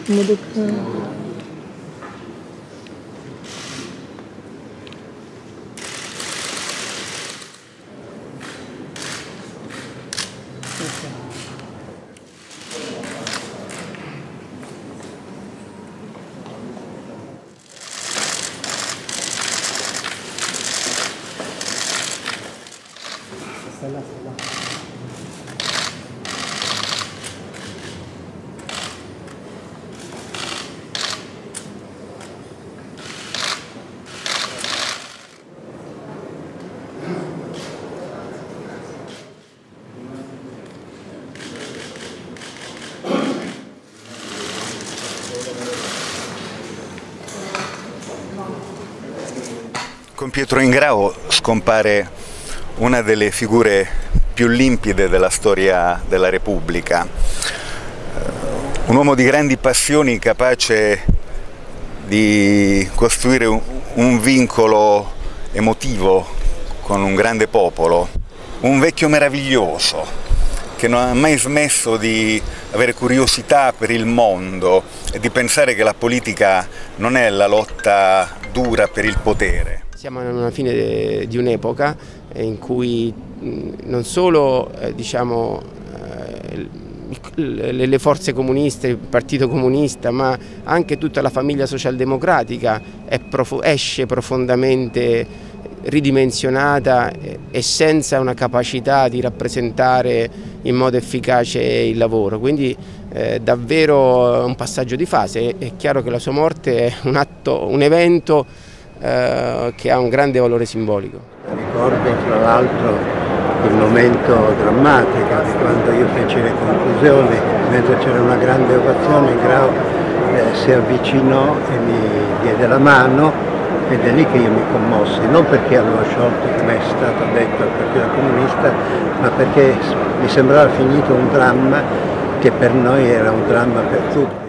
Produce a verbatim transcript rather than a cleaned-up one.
modo che... Sta là, sta là. Con Pietro Ingrao scompare una delle figure più limpide della storia della Repubblica, un uomo di grandi passioni capace di costruire un, un vincolo emotivo con un grande popolo, un vecchio meraviglioso che non ha mai smesso di avere curiosità per il mondo e di pensare che la politica non è la lotta dura per il potere. Siamo alla fine di un'epoca in cui non solo eh, diciamo, eh, le forze comuniste, il Partito Comunista, ma anche tutta la famiglia socialdemocratica è prof- esce profondamente ridimensionata e senza una capacità di rappresentare in modo efficace il lavoro. Quindi eh, davvero un passaggio di fase. È chiaro che la sua morte è un atto, un evento eh, che ha un grande valore simbolico. Ricordo tra l'altro il momento drammatico di quando io feci le conclusioni, mentre c'era una grande ovazione, Ingrao eh, si avvicinò e mi diede la mano ed è lì che io mi commossi, non perché avevo sciolto, come è stato detto, il Partito Comunista, ma perché mi sembrava finito un dramma che per noi era un dramma per tutti.